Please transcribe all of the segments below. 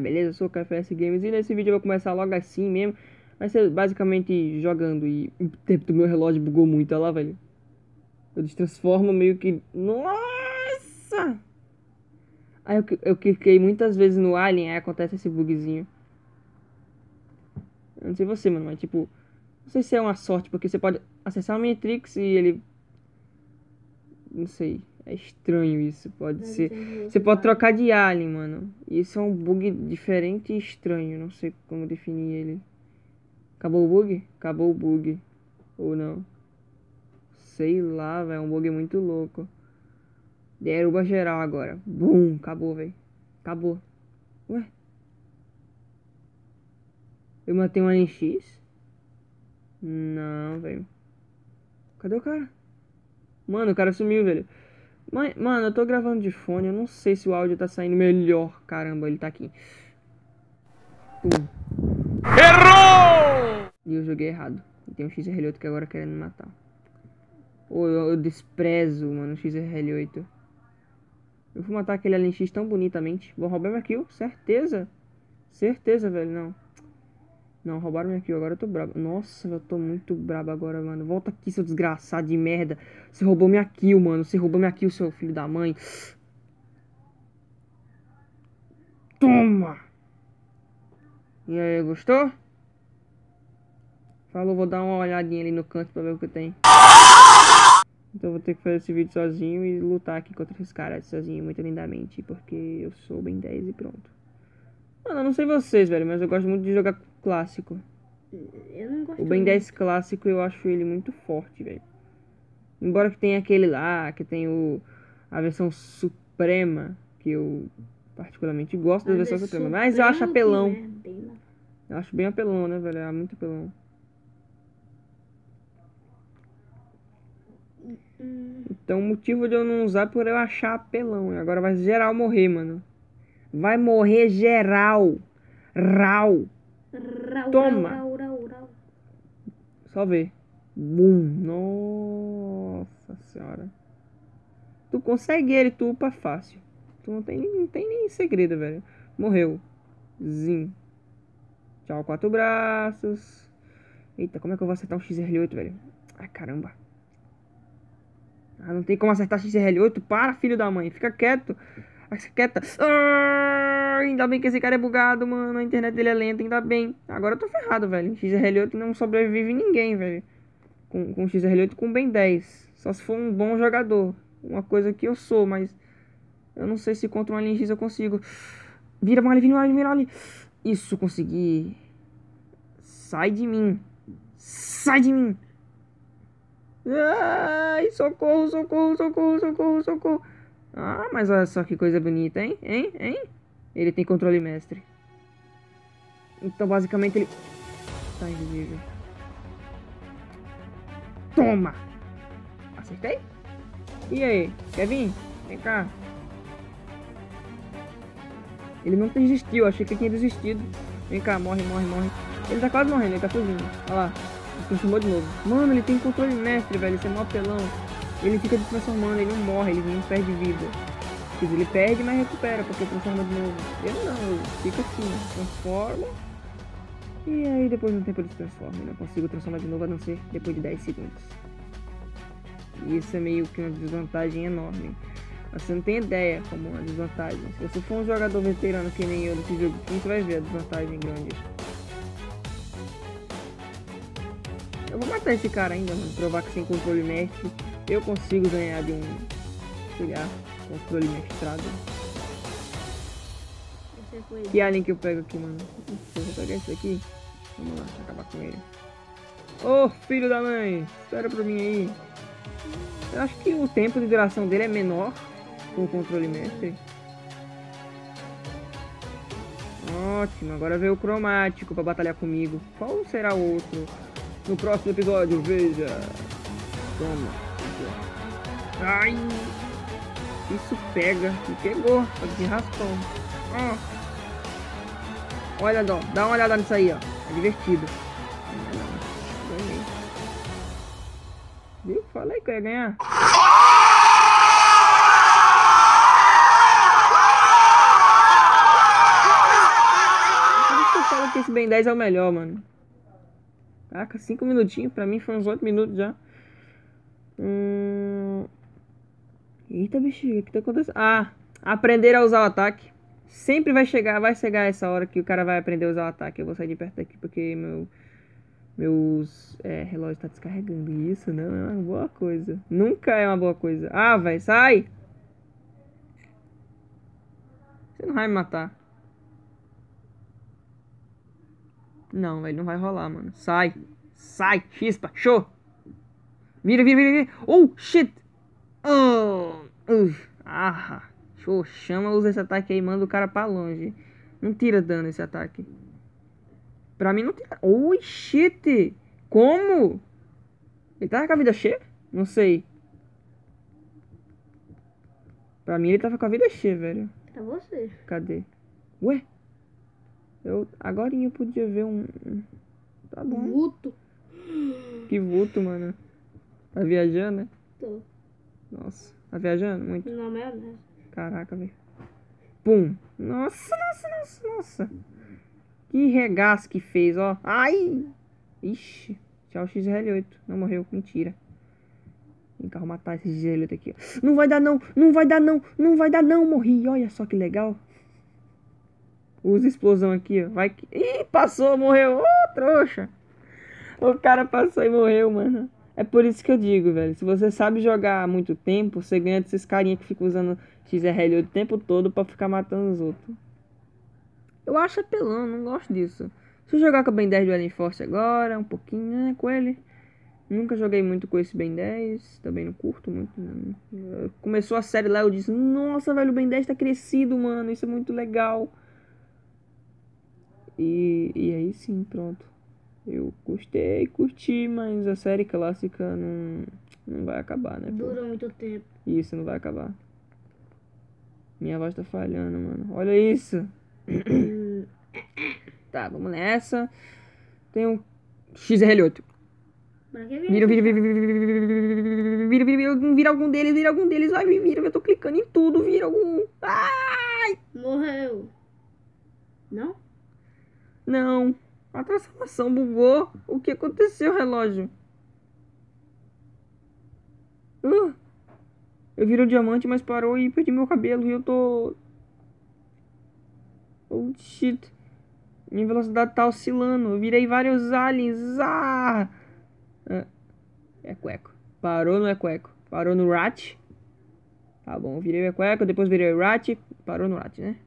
beleza? Eu sou o KFS Games e nesse vídeo eu vou começar logo assim mesmo. Vai ser basicamente jogando e o tempo do meu relógio bugou muito, olha lá, velho. Eu destransformo meio que... Nossa! Aí eu cliquei muitas vezes no Alien, aí acontece esse bugzinho. Eu não sei você, mano, mas tipo... Não sei se é uma sorte, porque você pode acessar o Matrix e ele... Não sei, é estranho isso, pode ser... Você pode trocar de Alien, mano. Isso é um bug diferente e estranho, não sei como definir ele. Acabou o bug? Acabou o bug. Ou não? Sei lá, velho, é um bug muito louco. Deruba geral agora. Bum, acabou, velho. Acabou. Ué? Eu matei um Alien X? Não, velho. Cadê o cara? Mano, o cara sumiu, velho. Mano, eu tô gravando de fone, eu não sei se o áudio tá saindo melhor. Caramba, ele tá aqui. Errou! E eu joguei errado. E tem um XR8 que agora querendo me matar. Ou eu desprezo, mano, o XR8. Eu vou matar aquele Alien X tão bonitamente. Vou roubar minha kill, certeza. Certeza, velho, não. Não, roubaram minha kill, agora eu tô brabo. Nossa, eu tô muito brabo agora, mano. Volta aqui, seu desgraçado de merda. Você roubou minha kill, mano. Você roubou minha kill, seu filho da mãe. Toma! E aí, gostou? Falou, vou dar uma olhadinha ali no canto pra ver o que tem. Então eu vou ter que fazer esse vídeo sozinho e lutar aqui contra esses caras sozinho, muito lindamente. Porque eu sou bem 10 e pronto. Mano, eu não sei vocês, velho, mas eu gosto muito de jogar clássico. Eu não gosto O Ben 10 clássico eu acho ele muito forte, velho. Embora que tenha aquele lá, que tem a versão suprema, que eu particularmente gosto da versão suprema. Mas eu acho apelão. Eu acho bem apelão, né, velho? É muito apelão. Então o motivo de eu não usar é por eu achar apelão. Agora vai geral morrer, mano. Vai morrer geral. Rau. Toma. Só ver. Bum. Nossa senhora. Tu consegue ele, tu upa fácil. Tu não tem nem segredo, velho. Morreu. Zim. Tchau, 4 braços. Eita, como é que eu vou acertar um XR8, velho? Ai, caramba. Ah, não tem como acertar XR8. Para, filho da mãe. Fica quieto. Fica quieta. Ainda bem que esse cara é bugado, mano. A internet dele é lenta, ainda bem. Agora eu tô ferrado, velho. XR8 não sobrevive ninguém, velho. Com XR8 com Ben 10. Só se for um bom jogador. Uma coisa que eu sou, mas... Eu não sei se contra um Alien X eu consigo. Vira, Mali, vira ali. Isso, consegui. Sai de mim. Sai de mim. Ai, socorro, socorro, socorro, socorro, socorro. Ah, mas olha só que coisa bonita, hein? Hein? Ele tem controle mestre. Então, basicamente, ele... Tá invisível. Toma! Acertei? E aí? Quer vir? Vem cá. Ele não desistiu, achei que ele tinha desistido. Vem cá, morre. Ele tá quase morrendo, ele tá fugindo. Olha lá, ele transformou de novo. Mano, ele tem controle mestre, velho, esse é mó apelão. Ele fica se transformando, ele não morre, ele não perde vida. Quer dizer, ele perde, mas recupera, porque transforma de novo. Eu não, eu fico assim, transforma. E aí depois de um tempo ele se transforma. Eu não consigo transformar de novo, a não ser depois de 10 segundos. E isso é meio que uma desvantagem enorme. Você não tem ideia como uma desvantagem. Se você for um jogador veterano que nem eu nesse jogo, você vai ver a desvantagem grande. Eu vou matar esse cara ainda, mano. Provar que sem controle mestre eu consigo ganhar de um, sei lá, controle mestrado. Que alien que eu pego aqui, mano? Eu vou pegar esse aqui. Vamos lá, acabar com ele. Ô, filho da mãe, espera pra mim aí. Eu acho que o tempo de duração dele é menor com o controle mestre. Ótimo, agora veio o cromático pra batalhar comigo. Qual será o outro? No próximo episódio, veja. Toma. Ai. Isso pega. Me pegou. Tá de raspão. Olha, dá uma olhada nisso aí, ó. É divertido. Ganhei. Viu? Falei que eu ia ganhar. esse Ben 10 é o melhor, mano. Caraca, 5 minutinhos. Pra mim foi uns 8 minutos já. Eita, bexiga, o que tá acontecendo? Ah, aprender a usar o ataque. Sempre vai chegar essa hora que o cara vai aprender a usar o ataque. Eu vou sair de perto daqui porque meus relógio tá descarregando. Isso não é uma boa coisa. Nunca é uma boa coisa. Ah, vai, sai! Você não vai me matar. Não, velho, não vai rolar, mano. Sai! Sai, chispa, show! Vira, vira, vira, vira! Oh, shit! Oh! Ah! Show, chama, usa esse ataque aí, manda o cara pra longe. Não tira dano esse ataque. Pra mim não tira. Oh, shit! Como? Ele tava com a vida cheia? Não sei. Pra mim ele tava com a vida cheia, velho. Pra você. Cadê? Ué? Agorinha eu podia ver um... Tá bom. Vulto. Que vulto, mano. Tá viajando, né? Tô. Nossa. Tá viajando muito? Na maionese. Caraca, velho. Pum. Nossa, nossa, nossa, nossa. Que regaço que fez, ó. Ai! Ixi. Tchau, XRL8. Não morreu. Mentira. Tem que matar esse XRL8 aqui, ó. Não vai dar não. Não vai dar não. Não vai dar não. Morri. Olha só que legal. Usa explosão aqui, ó. Vai que... Ih, passou, morreu. Ô, trouxa. O cara passou e morreu, mano. É por isso que eu digo, velho. Se você sabe jogar há muito tempo, você ganha desses carinha que ficam usando XRL o tempo todo pra ficar matando os outros. Eu acho apelão, não gosto disso. Se eu jogar com o Ben 10 do Alien Force agora, um pouquinho, né, com ele. Nunca joguei muito com esse Ben 10. Também não curto muito, né? Começou a série lá, eu disse, nossa, velho, o Ben 10 tá crescido, mano. Isso é muito legal. E aí sim, pronto. Eu gostei, curti, mas a série clássica não vai acabar, né? Pô? Dura muito tempo. Isso, não vai acabar. Minha voz tá falhando, mano. Olha isso. Tá, vamos nessa. Tem um XRL8. Pra que Vira, vira, vira, vira, vira, vira, vira, vira algum deles, vai, vira, eu tô clicando em tudo, vira algum. Ai! Morreu. Não? Não. A transformação bugou. O que aconteceu, relógio? Eu virei o diamante, mas parou e perdi meu cabelo. E eu tô... Oh, shit. Minha velocidade tá oscilando. Eu virei vários aliens. Ah! Eco. Parou no Eco. Parou no Rat. Tá bom, virei o Eco. Depois virei o Rat. Parou no Rat, né?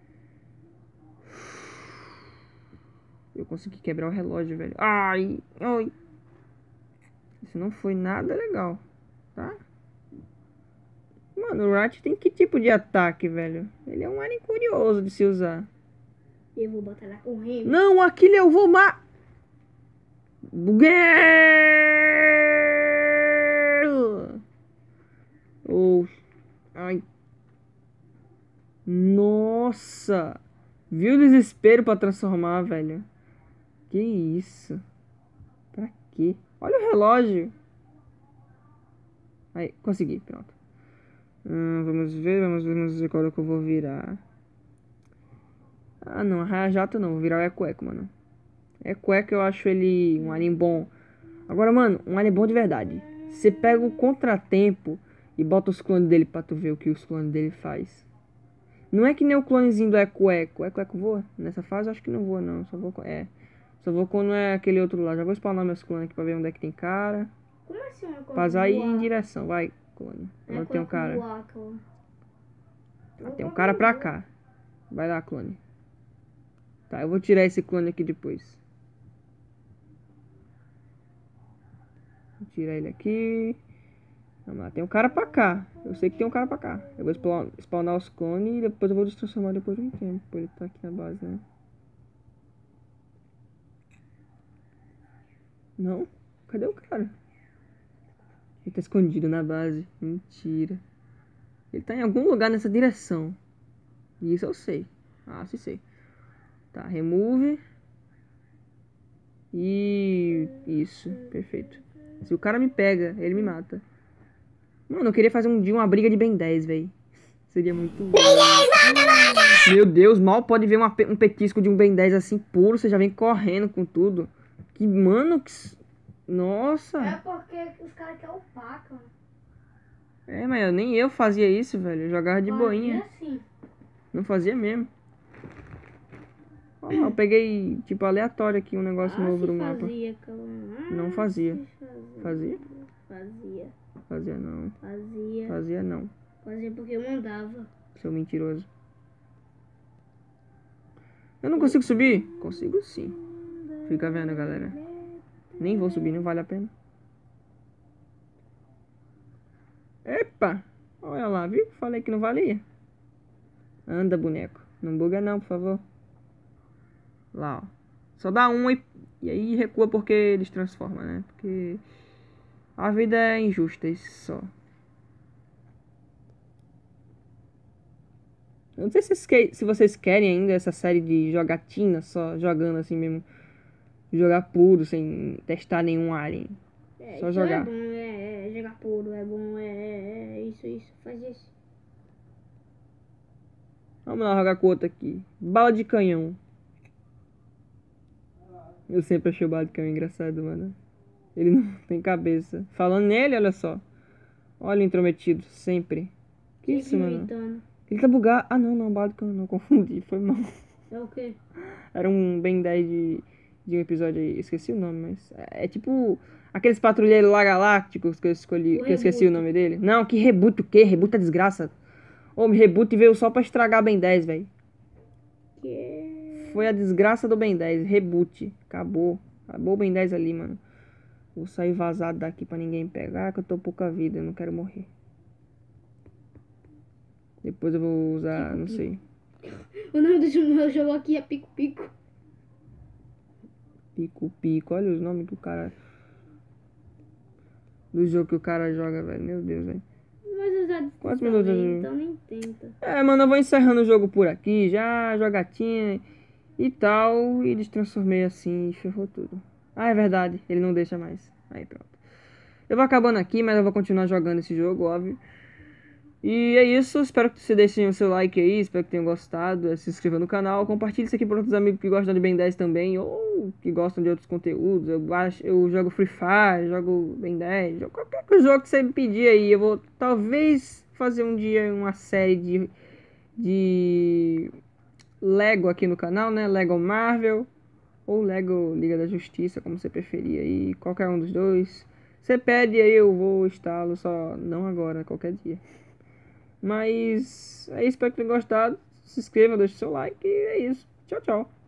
Eu consegui quebrar o relógio, velho. Ai! Ai! Isso não foi nada legal, tá? Mano, o Rat tem que tipo de ataque, velho? Ele é um alien curioso de se usar. Eu vou batalhar com o Remy. Não, aquele eu vou Buguei! Oh. Ai. Nossa! Viu o desespero pra transformar, velho? Que isso? Pra quê? Olha o relógio. Aí, consegui, pronto. Vamos ver qual é que eu vou virar. Ah, não, Rajato não, vou virar o Eco, mano. Eco eu acho ele um alien bom. Agora, mano, um alien bom de verdade. Você pega o Contratempo e bota os clones dele pra tu ver o que os clones dele faz. Não é que nem o clonezinho do Eco. Eco voa? Nessa fase eu acho que não voa, não. Só vou quando é aquele outro lá. Já vou spawnar meus clones aqui pra ver onde é que tem cara. Como assim uma coisa Passar aí em direção, vai, clone. Onde tem um cara. Tem um cara pra cá. Vai lá, clone. Tá, eu vou tirar esse clone aqui depois. Vou tirar ele aqui. Vamos lá, tem um cara pra cá. Eu sei que tem um cara pra cá. Eu vou spawnar os clones e depois eu vou destransformar depois de um tempo. Ele tá aqui na base, né? Não? Cadê o cara? Ele tá escondido na base. Mentira. Ele tá em algum lugar nessa direção. Isso eu sei. Ah, sim sei. Tá, remove. E... Isso, perfeito. Se o cara me pega, ele me mata. Mano, eu queria fazer um dia uma briga de Ben 10, velho. Seria muito bom. Meu Deus, mal pode ver um petisco de um Ben 10 assim puro. Você já vem correndo com tudo. Que, mano, nossa. É porque os caras querem upar, cara. É, mas nem eu fazia isso, velho. Eu jogava de boinha. Assim. Não fazia mesmo. Ó, eu peguei, tipo, aleatório aqui um negócio novo no mapa. Fazia, cara. Não fazia. Fazia? Fazia. Fazia não. Fazia. Fazia não. Fazia porque eu mandava. Seu mentiroso. Eu não consigo subir? Consigo sim. Fica vendo, galera. Nem vou subir, não vale a pena. Epa! Olha lá, viu? Falei que não valia. Anda, boneco. Não buga não, por favor. Lá, ó. Só dá um e aí recua porque eles transformam, né? Porque a vida é injusta, isso só. Eu não sei se vocês querem ainda essa série de jogatina, só jogando assim mesmo. Jogar puro, sem testar nenhum alien. Só jogar. É bom, jogar puro, é bom, isso, faz isso. Vamos lá jogar com outro aqui. Bala de canhão. Eu sempre achei o bala de canhão engraçado, mano. Ele não tem cabeça. Falando nele, olha só. Olha o intrometido, sempre. Que isso, mano? Imitando. Ele tá bugado. Ah, não, bala de canhão, não. Confundi, foi mal. É o quê? Era um Ben 10 de um episódio aí. Esqueci o nome, mas... É tipo... Aqueles patrulheiros lá galácticos que eu escolhi... Que eu esqueci o nome dele. Não, que reboot o quê? Reboot é desgraça. Ô, reboot veio só pra estragar Ben 10, velho. Foi a desgraça do Ben 10. Reboot. Acabou. Acabou o Ben 10 ali, mano. Vou sair vazado daqui pra ninguém pegar, que eu tô pouca vida. Eu não quero morrer. Depois eu vou usar... não sei. O nome do meu jogo aqui é Pico Pico. Pico Pico. Olha os nomes que o cara... do jogo que o cara joga, velho. Meu Deus, velho. Mas eu já Quantos minutos? então nem tenta. É, mano, eu vou encerrando o jogo por aqui. Já, jogatinha e tal. E destransformei assim e ferrou tudo. Ah, é verdade. Ele não deixa mais. Aí, pronto. Eu vou acabando aqui, mas eu vou continuar jogando esse jogo, óbvio. E é isso. Espero que vocês deixem o seu like aí. Espero que tenham gostado. Se inscreva no canal. Compartilhe isso aqui para outros amigos que gostam de Ben 10 também. Ou que gostam de outros conteúdos. Eu jogo Free Fire, jogo Ben 10. Jogo qualquer jogo que você me pedir aí. Eu vou talvez fazer um dia uma série de Lego aqui no canal, né? Lego Marvel ou Lego Liga da Justiça, como você preferir aí. Qualquer um dos dois. Você pede aí, eu vou instalá-lo. Só não agora, qualquer dia. Mas é isso, espero que tenham gostado. Se inscreva, deixe seu like e é isso. Tchau, tchau.